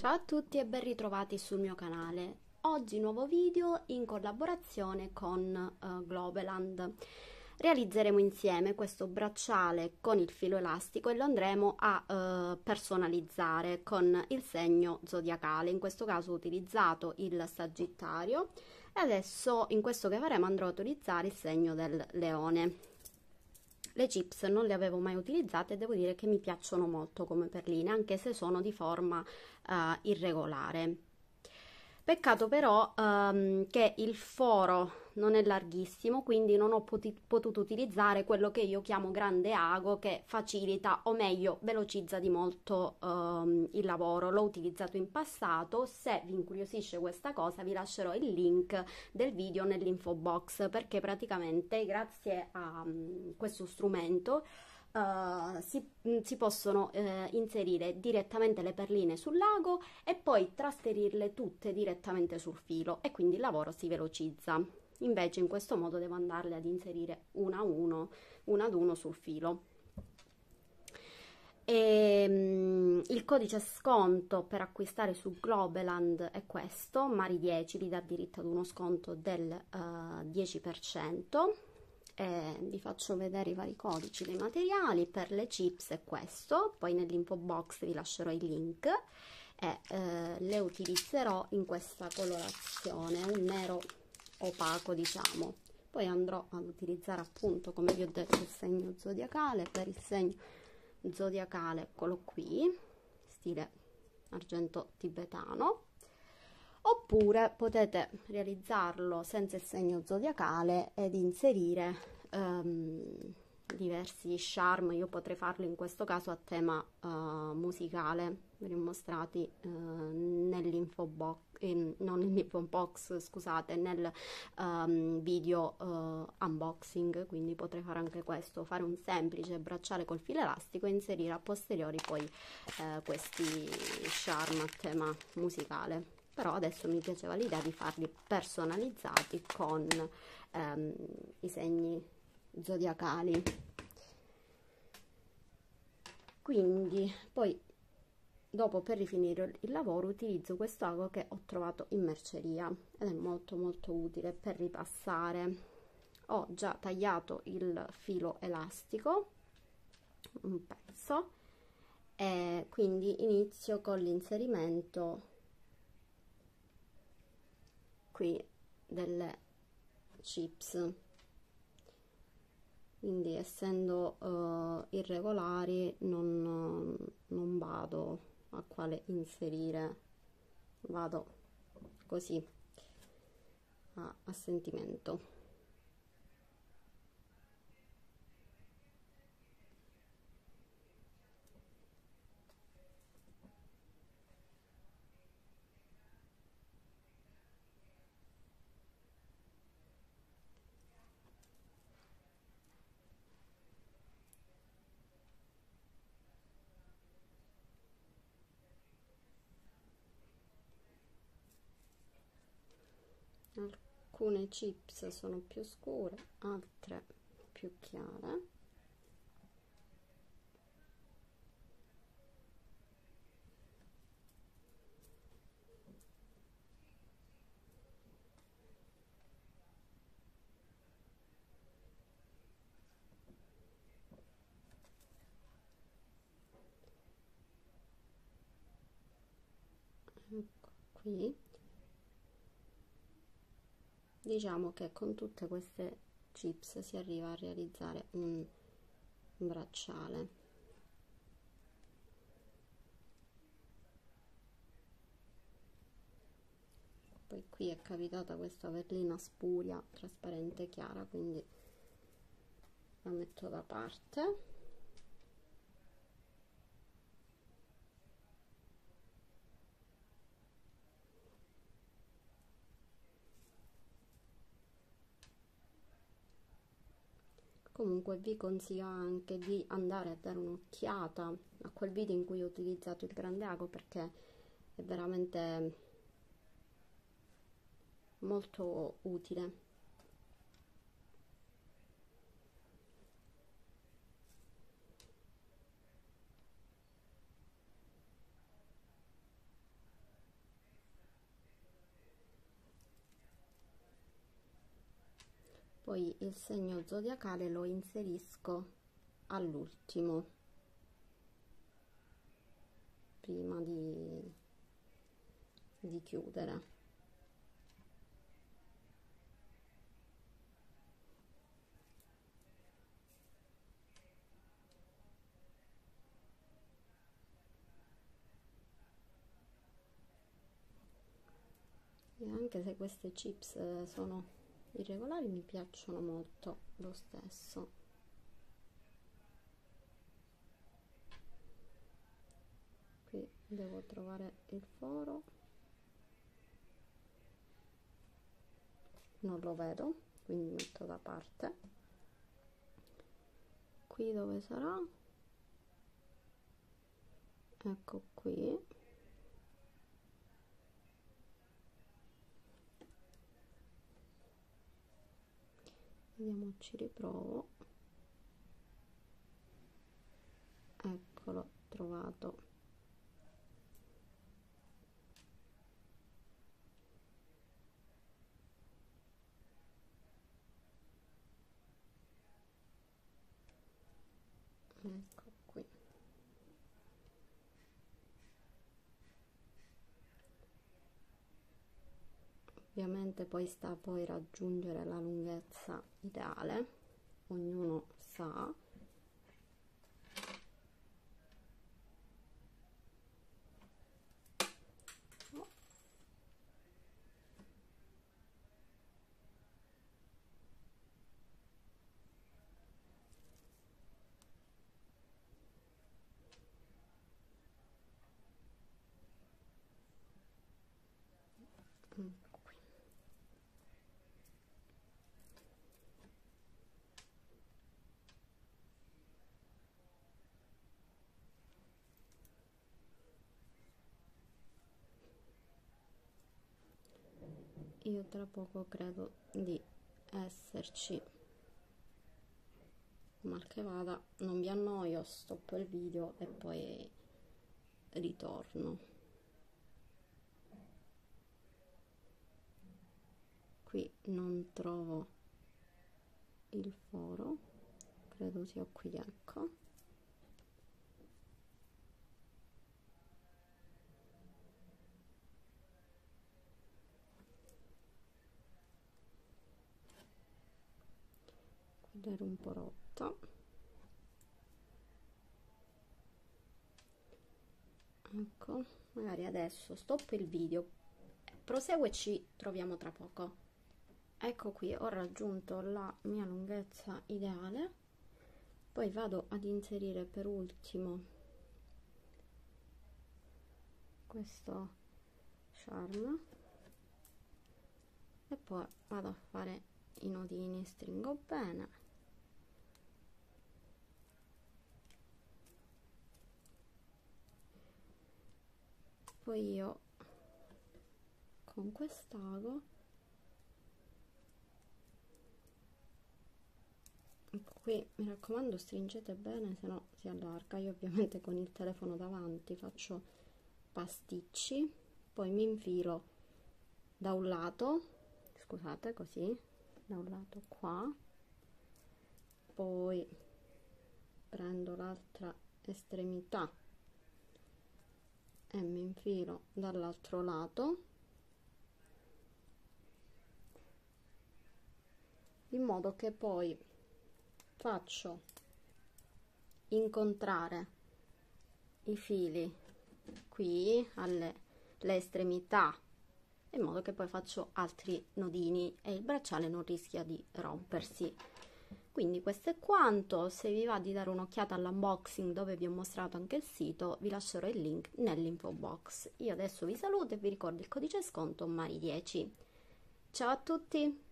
Ciao a tutti e ben ritrovati sul mio canale. Oggi nuovo video in collaborazione con Globeland. Realizzeremo insieme questo bracciale con il filo elastico e lo andremo a personalizzare con il segno zodiacale. In questo caso ho utilizzato il Sagittario e adesso in questo che faremo andrò a utilizzare il segno del Leone. Le chips non le avevo mai utilizzate e devo dire che mi piacciono molto come perline, anche se sono di forma irregolare. Peccato però che il foro non è larghissimo, quindi non ho potuto utilizzare quello che io chiamo grande ago, che facilita o meglio velocizza di molto il lavoro. L'ho utilizzato in passato. Se vi incuriosisce questa cosa vi lascerò il link del video nell'info box, perché praticamente grazie a questo strumento si possono inserire direttamente le perline sul lago e poi trasferirle tutte direttamente sul filo, e quindi il lavoro si velocizza. Invece in questo modo devo andarle ad inserire una ad uno sul filo. Il codice sconto per acquistare su Globeland è questo, Mari10, vi dà diritto ad uno sconto del 10%. Vi faccio vedere i vari codici dei materiali. Per le chips è questo, poi nell'info box vi lascerò i link e le utilizzerò in questa colorazione, un nero opaco diciamo. Poi andrò ad utilizzare appunto, come vi ho detto, il segno zodiacale. Per il segno zodiacale eccolo qui, stile argento tibetano, oppure potete realizzarlo senza il segno zodiacale ed inserire diversi charm. Io potrei farlo in questo caso a tema musicale, ve li ho mostrati nell'info box, non nell'info box, scusate, nel video unboxing. Quindi potrei fare anche questo, fare un semplice bracciale col filo elastico e inserire a posteriori poi questi charm a tema musicale. Però adesso mi piaceva l'idea di farli personalizzati con i segni zodiacali. Quindi poi dopo, per rifinire il lavoro, utilizzo questo ago che ho trovato in merceria ed è molto utile per ripassare. Ho già tagliato il filo elastico, un pezzo, e quindi inizio con l'inserimento qui delle chips. Quindi essendo irregolari non vado a quale inserire, vado così a sentimento. Alcune chips sono più scure, altre più chiare. Ecco qui. Diciamo che con tutte queste chips si arriva a realizzare un bracciale. Poi qui è capitata questa perlina spuria trasparente chiara, quindi la metto da parte. Comunque vi consiglio anche di andare a dare un'occhiata a quel video in cui ho utilizzato il grande ago, perché è veramente molto utile. Poi il segno zodiacale lo inserisco all'ultimo, prima di chiudere. E anche se queste chips sono irregolari, mi piacciono molto lo stesso. Qui devo trovare il foro, non lo vedo, quindi metto da parte. Qui dove sarà? Ecco qui. Vediamo, ci riprovo. Eccolo, trovato. Ecco qui. Ovviamente poi sta a voi raggiungere la lunghezza ideale, ognuno sa. Io tra poco credo di esserci, mal che vada, non vi annoio, stoppo il video e poi ritorno. Qui non trovo il foro, credo sia qui, ecco. Quella era un po' rotta. Ecco, magari adesso stoppo il video, proseguo e ci troviamo tra poco. Ecco qui, ho raggiunto la mia lunghezza ideale. Poi vado ad inserire per ultimo questo charm e poi vado a fare i nodini, stringo bene. Poi io con quest'ago, ecco qui, mi raccomando stringete bene, se no si allarga. Io ovviamente con il telefono davanti faccio pasticci, poi mi infilo da un lato, scusate, così, da un lato qua, poi prendo l'altra estremità e mi infilo dall'altro lato, in modo che poi faccio incontrare i fili qui alle estremità, in modo che poi faccio altri nodini e il bracciale non rischia di rompersi. Quindi questo è quanto. Se vi va di dare un'occhiata all'unboxing dove vi ho mostrato anche il sito, vi lascerò il link nell'info box. Io adesso vi saluto e vi ricordo il codice sconto Mari10. Ciao a tutti!